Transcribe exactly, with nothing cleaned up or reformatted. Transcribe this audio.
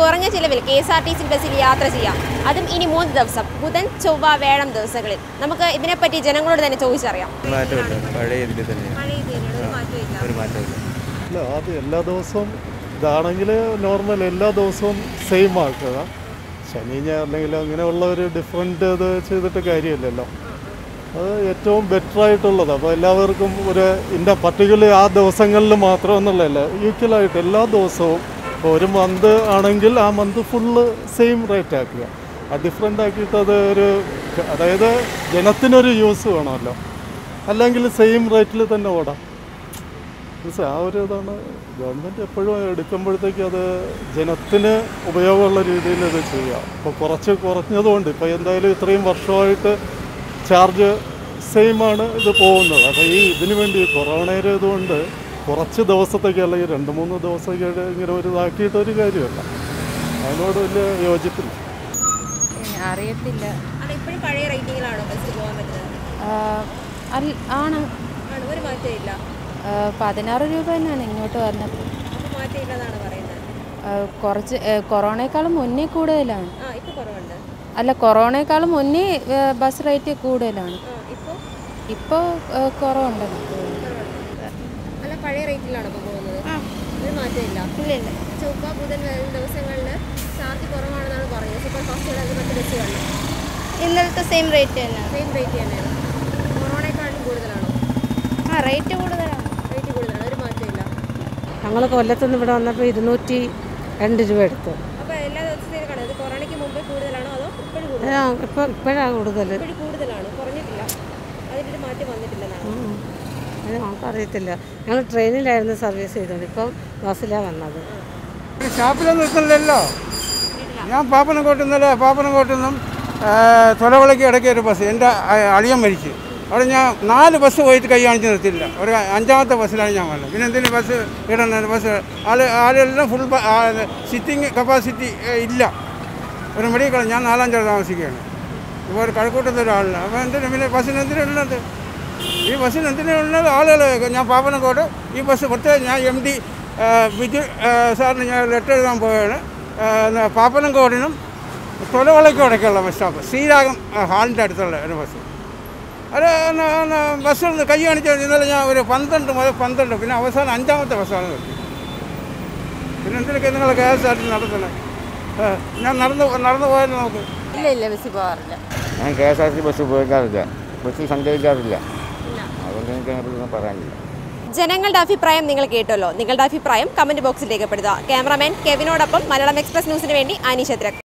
കുറഞ്ഞ ചിലവിൽ K S R T C ബസ്സിൽ യാത്ര ചെയ്യാം. അതും ഇനി മൂന്ന് ദിവസം, ബുധൻ, ചൊവ്വ, വ്യാഴം ദിവസങ്ങളിൽ. നമുക്ക് ഇതിനെപ്പറ്റി ജനങ്ങളോട് തന്നെ ചോദിച്ചറിയാം. അത് എല്ലാ ദിവസവും ഇതാണെങ്കിൽ നോർമൽ എല്ലാ ദിവസവും സെയിം ആക്കുക. ശനി ഞായർ അല്ലെങ്കിൽ അങ്ങനെയുള്ള ഒരു ഡിഫറെൻ്റ് ഇത് ചെയ്തിട്ട് കാര്യമില്ലല്ലോ. അത് ഏറ്റവും ബെറ്റർ ആയിട്ടുള്ളത്. അപ്പോൾ എല്ലാവർക്കും ഒരു ഇന്ന പർട്ടിക്കുലർ ആ ദിവസങ്ങളിൽ മാത്രം എന്നുള്ളതല്ല, ഈക്വലായിട്ട് എല്ലാ ദിവസവും. ഇപ്പോൾ ഒരു മന്ത് ആണെങ്കിൽ ആ മന്ത് ഫുള്ള് സെയിം റേറ്റ് ആക്കുക. ആ ഡിഫറെൻ്റ് ആക്കിയിട്ട് അത് ഒരു, അതായത് ജനത്തിനൊരു യൂസ് വേണമല്ലോ, അല്ലെങ്കിൽ സെയിം റേറ്റിൽ തന്നെ ഓടാം. ആ ഒരു ഇതാണ് ഗവൺമെൻറ് എപ്പോഴും എടുക്കുമ്പോഴത്തേക്ക് അത് ജനത്തിന് ഉപയോഗമുള്ള രീതിയിൽ ഇത് ചെയ്യുക. ഇപ്പോൾ കുറച്ച് കുറഞ്ഞതുകൊണ്ട് ഇപ്പോൾ എന്തായാലും ഇത്രയും വർഷമായിട്ട് ചാർജ് സെയിമാണ് ഇത് പോകുന്നത്. അപ്പോൾ ഈ ഇതിനു വേണ്ടി കൊറോണയുടെ ഇതുകൊണ്ട് കുറച്ച് ദിവസത്തേക്ക് അല്ലെങ്കിൽ രണ്ട് മൂന്ന് ദിവസത്തേക്ക് ഇങ്ങനെ ഒരു ഇതാക്കിയിട്ട് ഒരു കാര്യമല്ല. അതിനോട് വലിയ യോജിപ്പില്ല. അറിയത്തില്ല. പഴയ റേറ്റിംഗിലാണോ ബസ് പോകാൻ പറ്റുന്നത്? ആണ്. ഒരു മാറ്റമില്ല. പതിനാറ് രൂപ തന്നെയാണ് ഇങ്ങോട്ട് വരുന്നത്. മാറ്റമില്ലെന്നാണ് പറയുന്നത്. കുറച്ച് കൊറോണയെക്കാളും മുന്നേ കൂടുതലാണ്. അല്ല, കൊറോണയെക്കാളും മുന്നേ ബസ് റേറ്റ് കൂടുതലാണ്. ഇപ്പോൾ കുറവുണ്ട്. അല്ല, പഴയ റേറ്റിലാണോ ഇപ്പോൾ പോകുന്നത്? ഒരു മാറ്റമില്ല. ഇല്ല. ചൊവ്വ, ബുധൻ ദിവസങ്ങളിൽ ചാർജ് കുറവാണെന്നാണ് പറയുന്നത്. സൂപ്പർ ഫാസ്റ്റുകൾ അത് മറ്റു ബസ്സുകളിൽ ഇന്നലത്തെ സെയിം റേറ്റ് തന്നെയാണ്. സെയിം റേറ്റ് തന്നെയാണ്. കൊറോണയെക്കാളും കൂടുതലാണോ? ആ, റേറ്റ് കൂടുതലാണ്. റേറ്റ് കൂടുതലാണ്. ഒരു മാറ്റമില്ല. ഞങ്ങൾ കൊല്ലത്തുനിന്ന് ഇവിടെ വന്നപ്പോൾ ഇരുന്നൂറ്റി രണ്ട് രൂപ എടുത്തു. അപ്പോൾ എല്ലാ ദിവസത്തേക്കും കാണും. ഇത് കൊറോണയ്ക്ക് മുമ്പേ കൂടുതലാണോ അതോ ഇപ്പോഴും കൂടുതൽ? ഇപ്പോൾ ഇപ്പോഴാണ് കൂടുതൽ. ഇപ്പോഴും കൂടുതലാണ്, കുറഞ്ഞിട്ടില്ല. അതിൻ്റെ ഒരു മാറ്റം വന്നിട്ടില്ലെന്നാണ്. അത് നമുക്കറിയത്തില്ല. ഞങ്ങൾ ട്രെയിനിലായിരുന്നു സർവീസ് ചെയ്തത്, ഇപ്പം ബസ്സിലാണ് വന്നത്. ഷാപ്പിലൊന്നും നിൽക്കുന്നില്ലല്ലോ. ഞാൻ പാപ്പനംകോട്ട് ഇന്നലെ പാപ്പനംകോട്ടിൽ നിന്നും തൊലവിളയ്ക്ക് ഇടയ്ക്ക് ഒരു ബസ്, എൻ്റെ അളിയൻ മരിച്ചു. അവിടെ ഞാൻ നാല് ബസ് പോയിട്ട് കൈ കാണിച്ച് നിർത്തില്ല. ഒരു അഞ്ചാമത്തെ ബസ്സിലാണ് ഞാൻ വന്നത്. പിന്നെ എന്തെങ്കിലും ബസ് ഇടണം. ബസ് ആൾ ആളെല്ലാം ഫുൾ സിറ്റിംഗ് കപ്പാസിറ്റി ഇല്ല. ഒരു മെഡിക്കൽ ഞാൻ നാലാം ചേർ താമസിക്കുകയാണ്. ഇപ്പോൾ ഒരു കഴക്കൂട്ടത്തെ ഒരാളില്ല. അപ്പോൾ എന്തിനാ പിന്നെ ബസ്സിന് എന്തിനുള്ളത്? ഈ ബസ്സിന് എന്തിനുള്ളത്? ആളുകൾ ഞാൻ പാപ്പനംകോട്ട് ഈ ബസ് പ്രത്യേകം ഞാൻ എം ഡി ബിജു സാറിന് ഞാൻ ലെറ്റർ എഴുതാൻ പോവുകയാണ്. പാപ്പനംകോടിനും തൊലവളയ്ക്കും ഇടയ്ക്കുള്ള ബസ് സ്റ്റോപ്പ്, ശ്രീരാഗം ഹാളിൻ്റെ അടുത്തുള്ള ഒരു ബസ്. അത് ബസ്സിൽ കൈ കാണിച്ചു. ഇന്നലെ ഞാൻ ഒരു പന്ത്രണ്ട് മുതൽ പന്ത്രണ്ട് പിന്നെ അവസാനം അഞ്ചാമത്തെ ബസ്സാണ് നിർത്തി. പിന്നെ എന്തിനൊക്കെ നിങ്ങൾ കെ എസ് ആർ ടി നടത്തുന്നത്? ഞാൻ നടന്നു നടന്നു പോയാലും നമുക്ക് ഇല്ല ഇല്ല ബസ്സിൽ പോകാറില്ല. ഞാൻ K S R T bus ഉപയോഗിക്കാറില്ല, ബസ്സിൽ സഞ്ചരിക്കാറില്ല. അതുകൊണ്ട് എനിക്ക് പറയാനില്ല. ജനങ്ങളുടെ അഭിപ്രായം നിങ്ങൾ കേട്ടല്ലോ. നിങ്ങളുടെ അഭിപ്രായം കമന്റ് ബോക്സിൽ രേഖപ്പെടുത്തുക. ക്യാമറാമാൻ കെവിനോടൊപ്പം മലയാളം എക്സ്പ്രസ് ന്യൂസിന് വേണ്ടി ആനി ഛത്രക്.